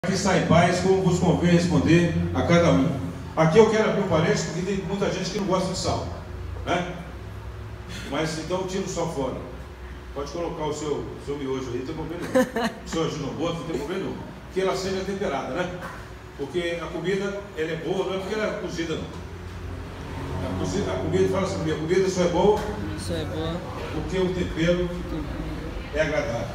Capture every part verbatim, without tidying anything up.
Que está em paz, como vos convém responder a cada um. Aqui eu quero abrir um parênteses, porque tem muita gente que não gosta de sal, né? Mas então tira o sal fora. Pode colocar o seu, o seu miojo aí, não tem problema nenhum. O seu aginomoto, não tem problema nenhum. Que ela seja temperada, né? Porque a comida, ela é boa, não é porque ela é cozida, não. A, cozida, a comida, fala assim, a comida só é boa, Isso é boa porque o tempero é agradável.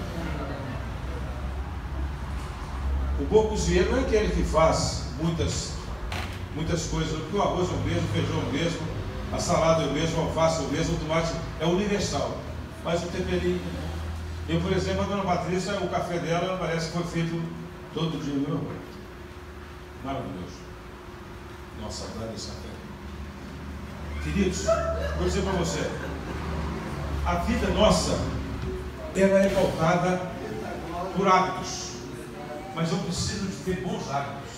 O bom cozinheiro não é aquele que faz muitas, muitas coisas, porque o arroz é o mesmo, o feijão é o mesmo, a salada é o mesmo, o alface é o mesmo, o tomate é universal. Mas o temperinho. Eu, por exemplo, a dona Patrícia, o café dela parece que foi feito todo dia, meu amor. Maravilhoso. Nossa, saudade desse café. Queridos, vou dizer para você, a vida nossa, ela é pautada por hábitos. Mas eu preciso de ter bons hábitos.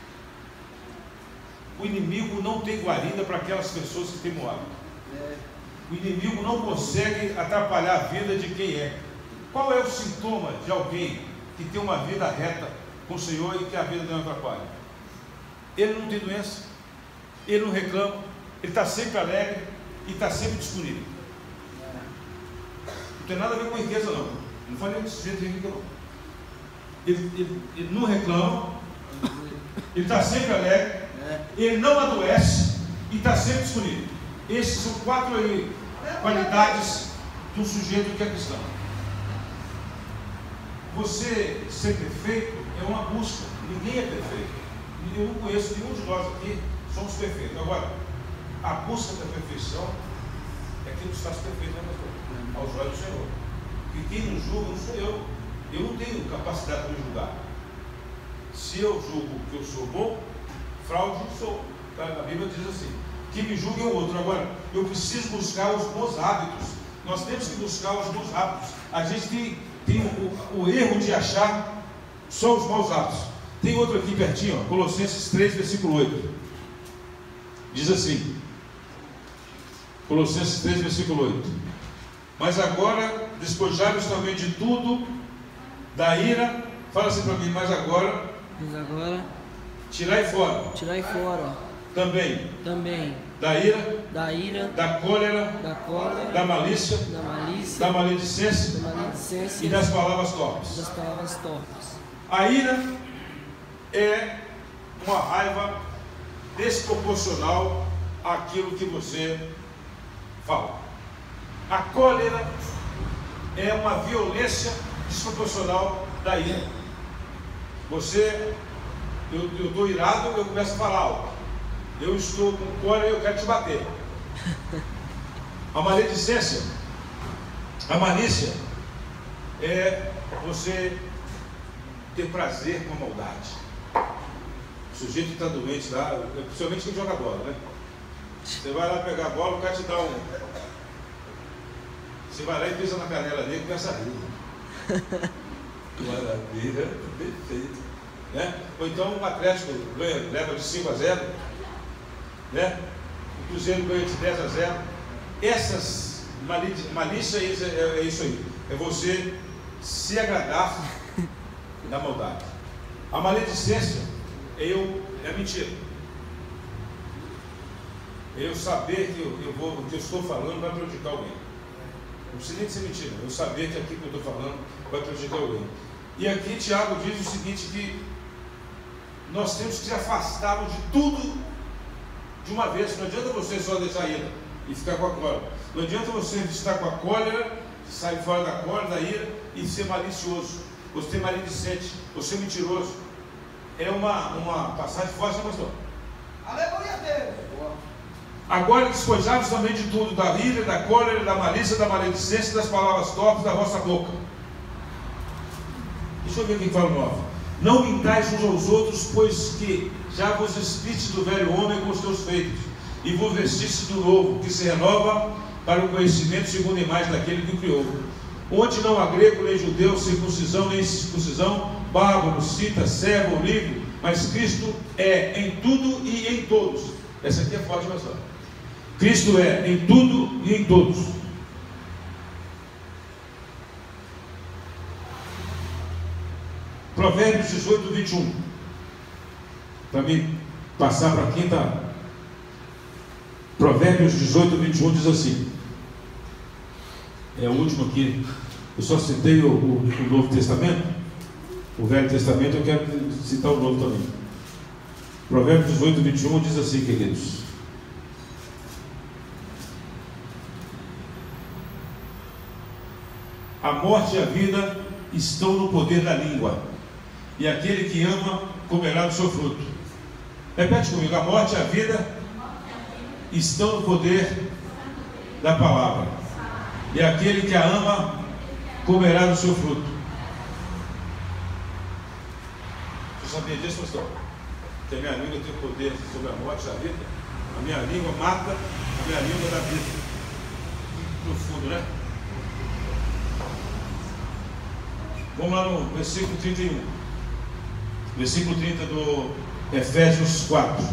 O inimigo não tem guarida para aquelas pessoas que têm mau hábito. O inimigo não consegue atrapalhar a vida de quem é. Qual é o sintoma de alguém que tem uma vida reta com o Senhor e que a vida não atrapalha? Ele não tem doença, ele não reclama, ele está sempre alegre e está sempre disponível. Não tem nada a ver com riqueza, não. Não falei desse jeito de riqueza, não. Ele, ele, ele não reclama, ele está sempre alegre, ele não adoece e está sempre disponível. Essas são quatro aí, qualidades de um sujeito que é cristão. Você ser perfeito é uma busca, ninguém é perfeito. Eu não conheço nenhum de nós aqui, somos perfeitos. Agora, a busca da perfeição é que nos faz perfeito, né, pastor? Aos olhos do Senhor. E quem nos julga não sou eu. Eu não tenho capacidade de julgar. Se eu julgo que eu sou bom, fraude sou. A Bíblia diz assim: que me julgue é o outro. Agora, eu preciso buscar os bons hábitos. Nós temos que buscar os bons hábitos. A gente tem, tem o, o erro de achar só os maus hábitos. Tem outro aqui pertinho, ó, Colossenses três, versículo oito. Diz assim: Colossenses três, versículo oito. Mas agora, despojai-vos também de tudo, da ira, fala assim para mim, mas agora, mas agora, tirai fora, tirai fora, também, também, da ira, da ira, da cólera, da cólera, da malícia, da malícia, da maledicência, da maledicência e das palavras torpes. das palavras torpes. A ira é uma raiva desproporcional àquilo que você fala. A cólera é uma violência desproporcional da ira. Você, eu estou irado, eu começo a falar algo. Eu estou com cólera e eu quero te bater. A maledicência, a malícia é você ter prazer com a maldade. O sujeito está doente lá, principalmente quem joga bola, né? Você vai lá pegar a bola, o cara te dá um. Você vai lá e pisa na canela dele e começa a rir. Maravilha, perfeito. Né? Ou então o Atlético ganha, leva de cinco a zero, né? O Cruzeiro ganha de dez a zero. Essas malícias é, é, é isso aí. É você se agradar da maldade. A maledicência é eu, é mentira. É eu saber que eu, eu vou, o que eu estou falando vai prejudicar alguém. Não precisa nem de ser mentira, eu saber que aquilo que eu estou falando vai prejudicar alguém. E aqui Tiago diz o seguinte, que nós temos que se afastá-lo de tudo de uma vez. Não adianta você só deixar ira e ficar com a cólera. Não adianta você estar com a cólera, sair fora da cólera, da ira e ser malicioso, ou ser maledicente, ou ser mentiroso. É uma, uma passagem forte, né, pastor? Aleluia a Deus! Agora despojai-vos também de tudo, da ira, da cólera, da malícia, da maledicência, das palavras torpes da vossa boca. Deixa eu ver quem fala o nove. Não mintais uns aos outros, pois que já vos despiste do velho homem com os teus feitos, e vos vestiste do novo, que se renova para o conhecimento segundo a imagem daquele que o criou. Onde não há grego, nem judeu, circuncisão, nem circuncisão, bárbaro, cita, servo ou livre, mas Cristo é em tudo e em todos. Essa aqui é forte, pastor. Cristo é em tudo e em todos. Provérbios dezoito, vinte e um. Para mim passar para a quinta. Provérbios dezoito, vinte e um diz assim. É o último aqui. Eu só citei o, o, o Novo Testamento. O Velho Testamento eu quero citar o Novo também. Provérbios dezoito, vinte e um diz assim, queridos. A morte e a vida estão no poder da língua, e aquele que ama comerá do seu fruto. Repete comigo: a morte e a vida estão no poder da palavra, e aquele que a ama comerá do seu fruto. Você sabia disso, pastor? Que a minha língua tem poder sobre a morte e a vida? A minha língua mata, a minha língua dá vida. Que profundo, né? Vamos lá no versículo trinta e um. Versículo trinta do Efésios quatro.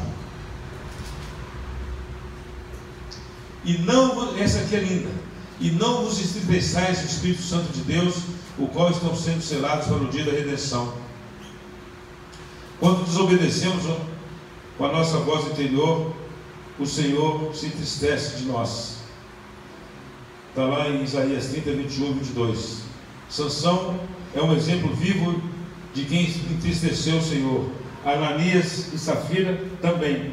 E não, essa aqui é linda. E não vos entristeçais do Espírito Santo de Deus, o qual estão sendo selados para o dia da redenção. Quando desobedecemos com a nossa voz interior, o Senhor se entristece de nós. Está lá em Isaías trinta, vinte e um, vinte e dois. Sansão é um exemplo vivo de quem entristeceu o Senhor. Ananias e Safira também.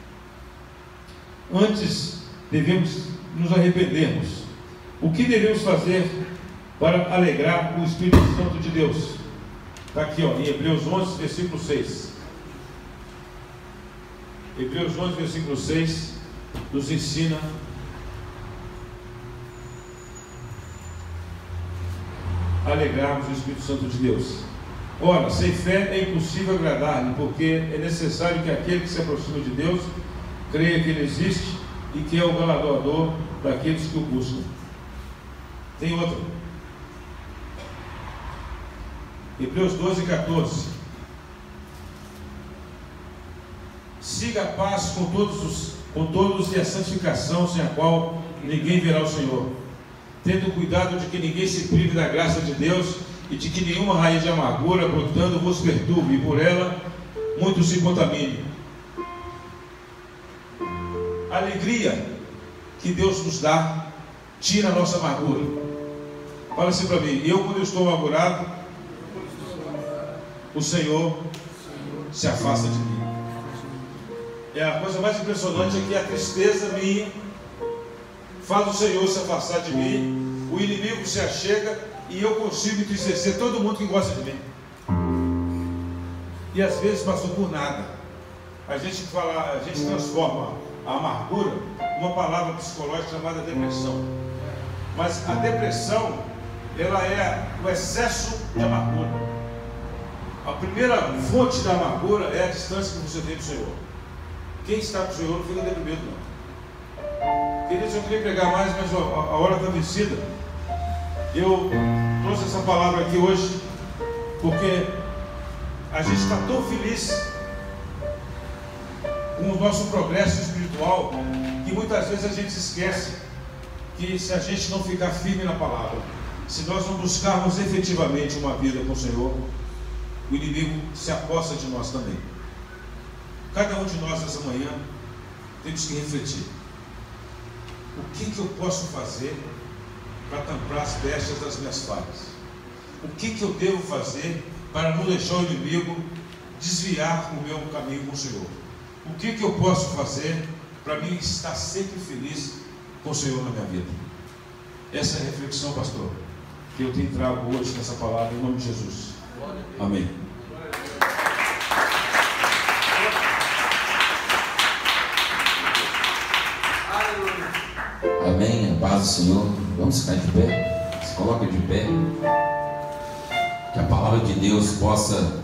Antes devemos nos arrependermos. O que devemos fazer para alegrar o Espírito Santo de Deus? Está aqui, ó, em Hebreus onze, versículo seis. Hebreus onze, versículo seis nos ensina a alegrarmos o Espírito Santo de Deus. Ora, sem fé é impossível agradar-lhe, porque é necessário que aquele que se aproxima de Deus creia que Ele existe e que é o galardoador daqueles que o buscam. Tem outra. Hebreus doze, quatorze. Siga a paz com todos, os, com todos e a santificação, sem a qual ninguém verá o Senhor, tendo cuidado de que ninguém se prive da graça de Deus e de que nenhuma raiz de amargura brotando vos perturbe, e por ela muitos se contaminem. A alegria que Deus nos dá tira a nossa amargura. Fala assim para mim: eu, quando eu estou amargurado, o Senhor se afasta de mim. É a coisa mais impressionante é que a tristeza minha faz o Senhor se afastar de mim, o inimigo se achega e eu consigo entristecer todo mundo que gosta de mim. E às vezes passou por nada. A gente fala, a gente transforma a amargura numa palavra psicológica chamada depressão. Mas a depressão, ela é o excesso de amargura. A primeira fonte da amargura é a distância que você tem do Senhor. Quem está com o Senhor não fica deprimido, não. Queridos, eu queria pregar mais, mas a hora está vencida. Eu trouxe essa palavra aqui hoje porque a gente está tão feliz com o nosso progresso espiritual que muitas vezes a gente esquece que se a gente não ficar firme na palavra, se nós não buscarmos efetivamente uma vida com o Senhor, o inimigo se aposta de nós também. Cada um de nós essa manhã temos que refletir: o que, que eu posso fazer para tampar as brechas das minhas falhas? O que, que eu devo fazer para não deixar o inimigo desviar o meu caminho com o Senhor? O que, que eu posso fazer para mim estar sempre feliz com o Senhor na minha vida? Essa é a reflexão, pastor, que eu tenho trago hoje nessa palavra, em nome de Jesus. Amém. Amém, a paz do Senhor. Vamos ficar de pé. Se coloca de pé. Que a palavra de Deus possa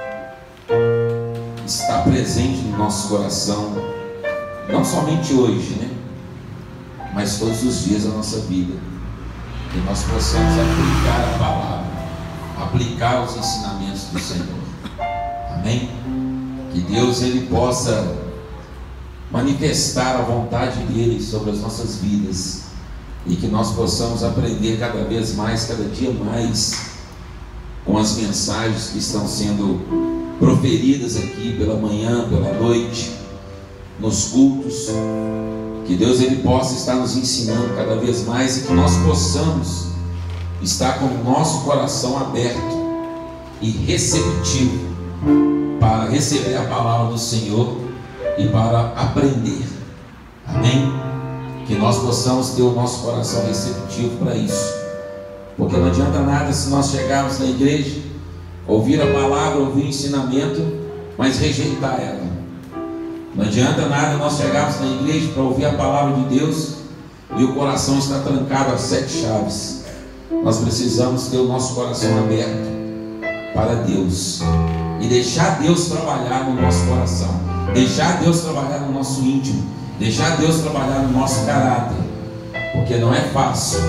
estar presente no nosso coração, não somente hoje, né? Mas todos os dias da nossa vida. Que nós possamos aplicar a palavra, aplicar os ensinamentos do Senhor. Amém? Que Deus ele possa manifestar a vontade dele sobre as nossas vidas e que nós possamos aprender cada vez mais, cada dia mais com as mensagens que estão sendo proferidas aqui pela manhã, pela noite, nos cultos. Que Deus ele possa estar nos ensinando cada vez mais e que nós possamos estar com o nosso coração aberto e receptivo para receber a palavra do Senhor e para aprender. Amém? Que nós possamos ter o nosso coração receptivo para isso, porque não adianta nada se nós chegarmos na igreja, ouvir a palavra, ouvir o ensinamento, mas rejeitar ela. Não adianta nada nós chegarmos na igreja para ouvir a palavra de Deus e o coração está trancado a sete chaves. Nós precisamos ter o nosso coração aberto para Deus e deixar Deus trabalhar no nosso coração, deixar Deus trabalhar no nosso íntimo, deixar Deus trabalhar no nosso caráter, porque não é fácil.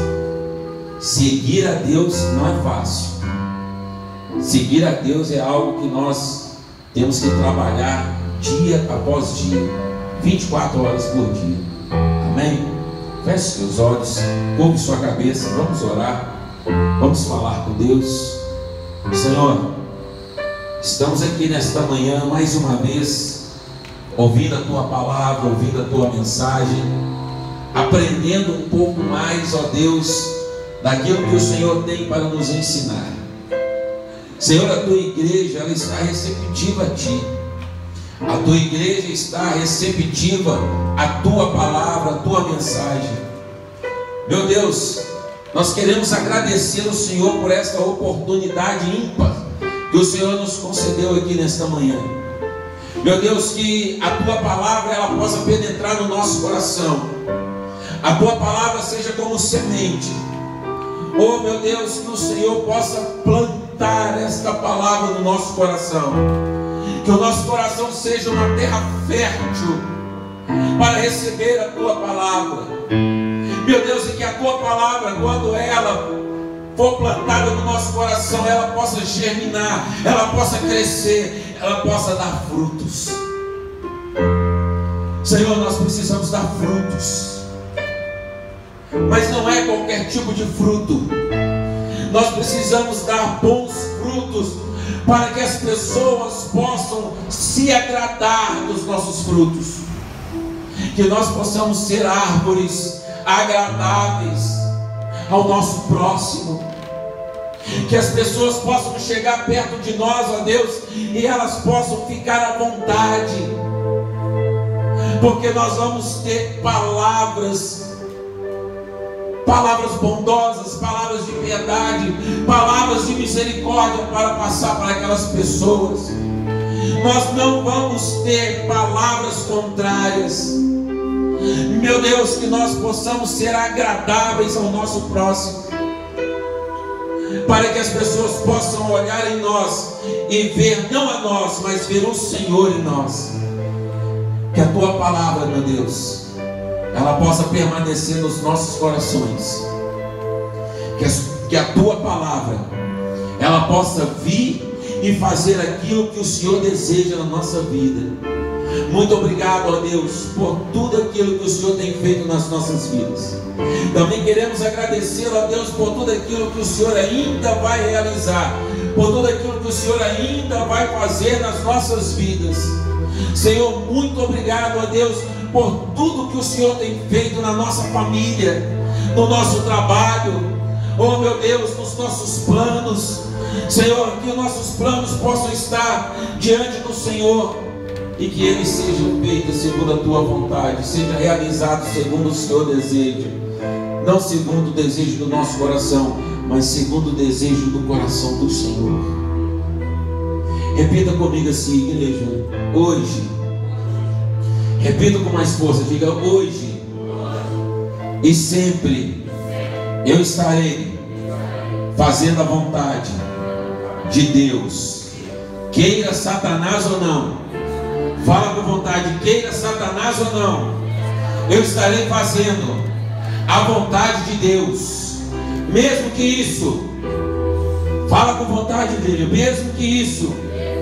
Seguir a Deus não é fácil. Seguir a Deus é algo que nós temos que trabalhar dia após dia, vinte e quatro horas por dia. Amém? Feche seus olhos, curve sua cabeça, vamos orar, vamos falar com Deus. Senhor, estamos aqui nesta manhã mais uma vez, ouvindo a Tua palavra, ouvindo a Tua mensagem, aprendendo um pouco mais, ó Deus, daquilo que o Senhor tem para nos ensinar. Senhor, a Tua igreja, ela está receptiva a Ti. A Tua igreja está receptiva à Tua palavra, à Tua mensagem. Meu Deus, nós queremos agradecer ao Senhor por esta oportunidade ímpar que o Senhor nos concedeu aqui nesta manhã. Meu Deus, que a Tua palavra ela possa penetrar no nosso coração. A Tua palavra seja como semente. Oh meu Deus, que o Senhor possa plantar esta palavra no nosso coração. Que o nosso coração seja uma terra fértil para receber a Tua palavra. Meu Deus, e que a Tua palavra, quando ela for plantada no nosso coração, ela possa germinar, ela possa crescer, ela possa dar frutos. Senhor, nós precisamos dar frutos, mas não é qualquer tipo de fruto. Nós precisamos dar bons frutos para que as pessoas possam se agradar dos nossos frutos. Que nós possamos ser árvores agradáveis ao nosso próximo. Que as pessoas possam chegar perto de nós, ó Deus, e elas possam ficar à vontade, porque nós vamos ter palavras Palavras bondosas, palavras de piedade, palavras de misericórdia para passar para aquelas pessoas. Nós não vamos ter palavras contrárias. Meu Deus, que nós possamos ser agradáveis ao nosso próximo, para que as pessoas possam olhar em nós e ver não a nós, mas ver o Senhor em nós. Que a Tua palavra, meu Deus, ela possa permanecer nos nossos corações. Que a, que a Tua palavra ela possa vir e fazer aquilo que o Senhor deseja na nossa vida. Muito obrigado, ó Deus, por tudo aquilo que o Senhor tem feito nas nossas vidas. Também queremos agradecer, ó Deus, por tudo aquilo que o Senhor ainda vai realizar, por tudo aquilo que o Senhor ainda vai fazer nas nossas vidas. Senhor, muito obrigado, ó Deus, por tudo que o Senhor tem feito na nossa família, no nosso trabalho, oh meu Deus, nos nossos planos. Senhor, que os nossos planos possam estar diante do Senhor e que eles sejam feitos segundo a Tua vontade, seja realizado segundo o Senhor deseja, não segundo o desejo do nosso coração, mas segundo o desejo do coração do Senhor. Repita comigo assim, igreja, hoje. Repita com mais força, diga: hoje e sempre eu estarei fazendo a vontade de Deus, queira Satanás ou não. Fala com vontade, queira Satanás ou não, eu estarei fazendo a vontade de Deus, mesmo que isso, fala com vontade dele, mesmo que isso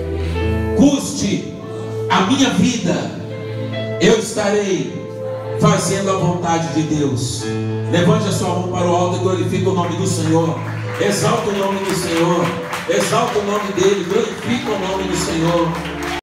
custe a minha vida, eu estarei fazendo a vontade de Deus. Levante a sua mão para o alto e glorifique o nome do Senhor. Exalta o nome do Senhor. Exalta o nome dele, glorifica o nome do Senhor.